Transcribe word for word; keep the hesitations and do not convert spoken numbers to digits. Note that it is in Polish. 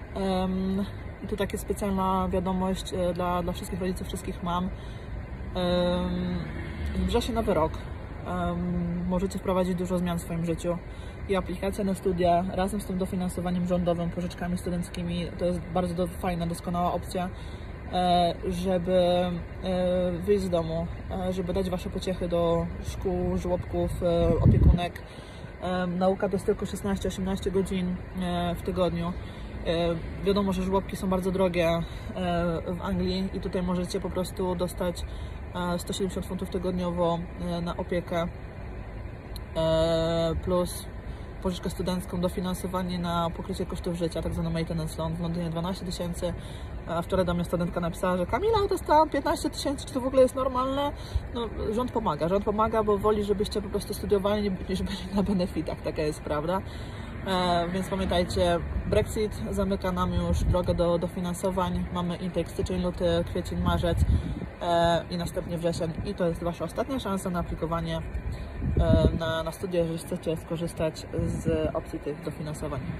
I tu taka specjalna wiadomość dla, dla wszystkich rodziców, wszystkich mam. Zbliża się nowy rok. Możecie wprowadzić dużo zmian w swoim życiu. I aplikacja na studia razem z tym dofinansowaniem rządowym, pożyczkami studenckimi, to jest bardzo do, fajna, doskonała opcja, żeby wyjść z domu, żeby dać Wasze pociechy do szkół, żłobków, opiekunek. Nauka to jest tylko szesnaście osiemnaście godzin w tygodniu. Wiadomo, że żłobki są bardzo drogie w Anglii i tutaj możecie po prostu dostać sto siedemdziesiąt funtów tygodniowo na opiekę plus pożyczkę studencką, dofinansowanie na pokrycie kosztów życia, tak zwany maintenance loan. W Londynie dwanaście tysięcy. A wczoraj do mnie studentka napisała, że Kamila, dostałam piętnaście tysięcy, czy to w ogóle jest normalne? No, rząd pomaga, rząd pomaga, bo woli, żebyście po prostu studiowali, niż byli na benefitach, taka jest prawda. E, więc pamiętajcie, Brexit zamyka nam już drogę do dofinansowań. Mamy intake styczeń, luty, kwiecień, marzec e, i następnie wrzesień. I to jest Wasza ostatnia szansa na aplikowanie e, na, na studia, jeżeli chcecie skorzystać z opcji tych dofinansowań.